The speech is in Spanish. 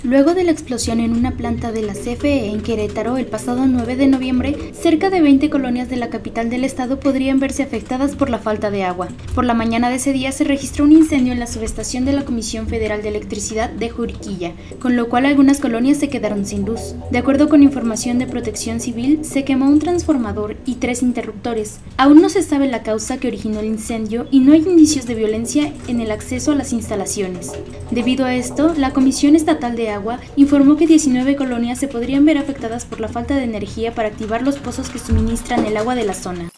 Luego de la explosión en una planta de la CFE en Querétaro el pasado 9 de noviembre, cerca de 20 colonias de la capital del estado podrían verse afectadas por la falta de agua. Por la mañana de ese día se registró un incendio en la subestación de la Comisión Federal de Electricidad de Juriquilla, con lo cual algunas colonias se quedaron sin luz. De acuerdo con información de Protección Civil, se quemó un transformador y 3 interruptores. Aún no se sabe la causa que originó el incendio y no hay indicios de violencia en el acceso a las instalaciones. Debido a esto, la Comisión Estatal de Agua informó que 19 colonias se podrían ver afectadas por la falta de energía para activar los pozos que suministran el agua de la zona.